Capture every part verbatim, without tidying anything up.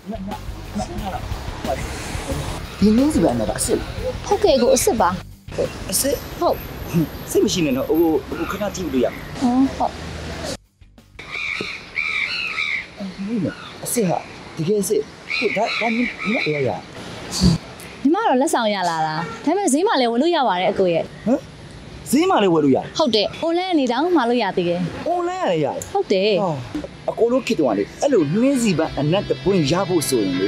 ဒီနည်းစီပဲနဲ့ပါအစ်စ်ဟုတ်ကဲ့ကိုအစ်စ်ပါအစ်စ်ဟုတ်စိတ်မရှိနဲ့နော်ဟိုဟိုခဏကြည့်လို့ရဟုတ်ဟုတ်အစ်စ်ဟာတကယ်စစ်ဟိုဒါဒါမင်းမရရဒီမှာတော့လက်ဆောင်ရလာတာဒါပေမဲ့ဈေးမှာလည်းဝယ်လို့ရပါတယ်အကိုရဲ့ဟမ်ဈေးမှာလည်းဝယ်လို့ရဟုတ်တယ် online အနေတောင်မှာလို့ရသေးတယ် online ရရတယ်ဟုတ်တယ်အကိုတို့ခေတ္တကလေအဲ့လိုနှင်းစီပန်းအနက်တပွင့်ရဖို့ဆိုရင်လေ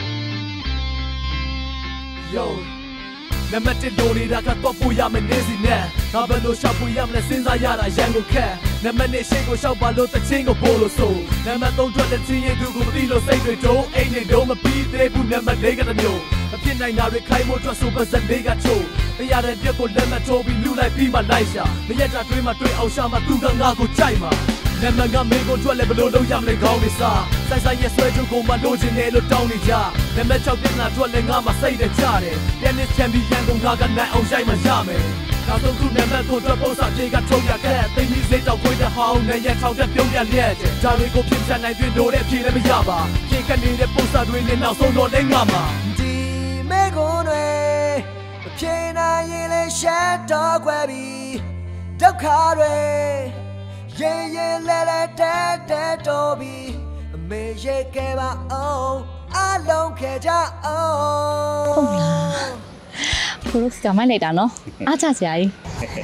Yo နမတဲ့လိုနေတာကတော့ပူရမယ်နေစီနဲ့ငါဘယ်လိုရှောက်ပူရမလဲစဉ်းစားရတာရန်ကိုခက်နမနဲ့ရှေ့ကိုရှောက်ပါလို့တချင်းကိုပို့လို့ဆိုနမသုံးထွက်တဲ့ချင်းရင်သူကိုမသိလို့စိတ်တွေတုံးအိမ်နေတော့မပြီးသေးဘူးနမလေးကတမျိုးမဖြစ်နိုင်တာတွေခိုင်းဖို့အတွက်ဆိုပါစက်လေးကချိုးတရားတဲ့ပြက်ကိုလက်မထိုးပြီးလူလိုက်ပြီးမှလိုက်ရှာမရက်တာတွေးမှတွေးအောင်ရှာမှသူကငါကိုကြိုက်မှာနမကမင်းကိုထွက်လဲဘလို့လုံးရမလဲခေါင်းနေစားဆိုင်ဆိုင်ရဲ့ဆွဲချုပ်ကိုမှလိုချင်တယ်လို့တောင်းနေကြနမချောက်ပြက်နာထွက်လဲငါမှစိတ်နဲ့ကြတယ် Tennis champion ကိုငါကနိုင်အောင်ရိုက်မှရမယ်နောက်ဆုံးခုနမကိုထွက်ဖို့စာပြေကထုတ်ရခဲ့သိမီစိတ်တော့ခွေးတဲ့ဟောင်းနဲ့ရထောက်တဲ့ပြုံးပြလျက်တဲ့ဒါတွေကိုဖြစ်ချနိုင်တွေ့လို့တဲ့ဖြေလည်းမရပါပြင်ခက်နေတဲ့ပုံစံတွေနဲ့နောက်ဆုံးတော့လဲငါမှာဒီမေကိုတွေမဖြေနိုင်ရင်လည်းရှက်တော့ခွဲပြီးဒုက္ခတွေရေရေလဲလဲတဲ့တဲ့တော့ပြီးအမေရေခဲ့ပါအောင်အလုံးခဲ့ကြအောင်ဟုတ်လားဘုလို့စကမိုင်းလိုက်တာနော်အားချစရာကြီး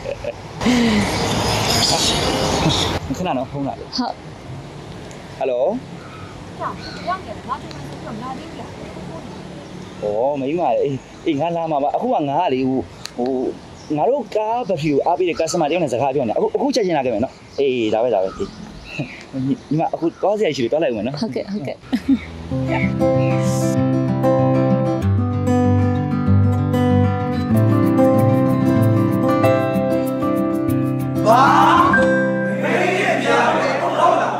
ခဏနော်ဖုန်းလာလို့ဟုတ်ဟယ်လိုကြောင်ရောက်တယ်ငါတို့ကလာနေပြီဩမိမအေးအေးငါလာမှာပါအခုကငါကလေဟိုဟိုငါတို့ကားဘဖီကိုအားပေးတဲ့ customer တယောက်နဲ့စကားပြောနေအခုအခုချက်ချင်းလာခဲ့မယ်နော်အေးဒါပဲဒါပဲဒီမှာအခုကောင်းစရာရှိလို့တွားလိုက်ဦးမယ်နော်ဟုတ်ကဲ့ဟုတ်ကဲ့ဘာမေးရပြတယ်ဟုတ်လား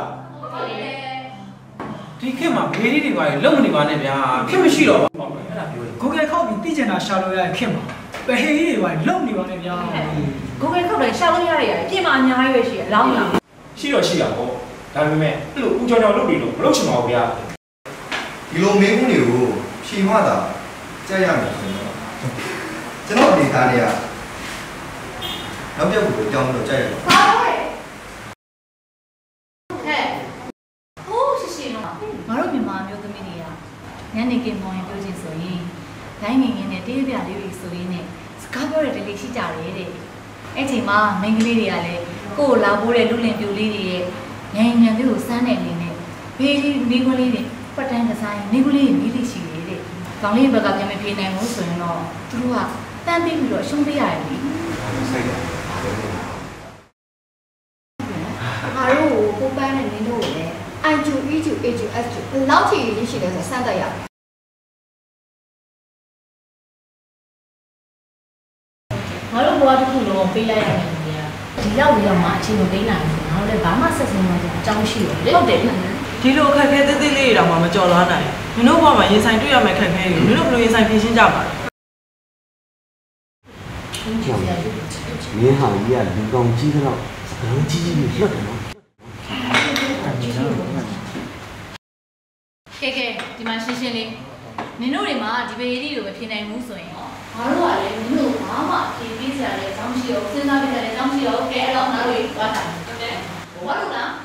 ဒီခေတ်မှာဘေးလေးတွေပါလုံနေပါနဲ့ဗျာခေတ်မရှိတော့ပါအဲ့ဒါပြောတယ် Google ခောက်ပြီးသိကျင်တာရှာလို့ရတဲ့ခေတ်မှာပဲဟေးတွေပါလုံနေပါနဲ့ဗျာ Google ခောက်တယ်ရှာလို့ရရတယ်ပြင်မှာအများကြီးပဲရှိတယ်အလောင်းကြီးရှိတော့ရှိတာပေါ့ဒါပေမဲ့အဲ့လိုဦးကြောင်ကြောင်လုပ်ပြီးလို့မလုပ်ချင်ပါဘူးဗျာဒီလိုမေးခွန်းတွေကိုဖြေမှသာကြက်ရမယ်ဆိုတော့ကျွန်တော်အနေသားတွေကနောက်တစ်ခုကိုကြောင်းလို့ကြက်ရအောင်ဟာဟဲ့ဟိုးရှိရှိနော်ငါတို့မြန်မာမျိုးသမီးတွေကညနေကမောင်ရင်ပြောချင်ဆိုရင်ဒိုင်းငင်ငင်နဲ့တေးပြလေးတွေဆိုရင်းနဲ့စကားပြောတဲ့တလေးရှိကြတယ်တဲ့အဲ့ချိန်မှာမိန်းကလေးတွေကလည်းကိုယ်လာပိုးတဲ့လူလင်ပြူလေးတွေရဲ့ညင်ညင်လေးကိုစမ်းတဲ့နေနဲ့ဘေးလေးမိခွလေးတွေပတ်တန်းကစားရင်မိခွလေးတွေမိလိရှိတယ်တဲ့ကောင်လေးဘက်ကပြန်မပြေနိုင်ဘူးဆိုရင်တော့သူတို့ကတန်းပြီးပြီးတော့ရှုံးပေးရတယ်လေစိတ်ကငါတို့ကိုပန်းနဲ့နင်းတို့ကိုလည်း I Q E Q A Q S Q လောက်ထိရရှိတယ်ဆိုစမ်းတတ်ရငါတို့ဘဝတစ်ခုလုံးပေးလိုက်ရမယ်ဒီလောက်ပြီးတော့မှအချိန်ကိုသိနိုင်တယ်ငါတို့လည်းဘာမှဆက်စင်းမှအကြောင်းရှိတယ်ဟုတ်တယ်ဒီလိုအခက်အခဲသေးသေးလေးတွေတော့မှမကြော်လွှားနိုင်ဘူးနင်တို့ဘဝမှာရင်ဆိုင်တွေ့ရမယ့်အခက်အခဲတွေနင်တို့ဘယ်လိုရင်ဆိုင်ဖြေရှင်းကြပါလဲမင်းဟာကြီးကလူကောင်းကြီးတော့စကားကြီးကြီးလွတ်တယ်နော်ကဲကဲဒီမှာရှင်းရှင်းလေးနင်တို့တွေမှာဒီပေရီလိုပဲဖြေနိုင်မှုဆိုရင်ဟောငါတို့ကလည်းနင်တို့ဘာမှဖြေပေးစရာလည်းအကြောင်းရှိတော့စဉ်းစားပေးစရာလည်းအကြောင်းရှိတော့ကဲအဲ့တော့ငါတို့တွေသွားတာဟုတ်တယ်ဘာလို့လဲ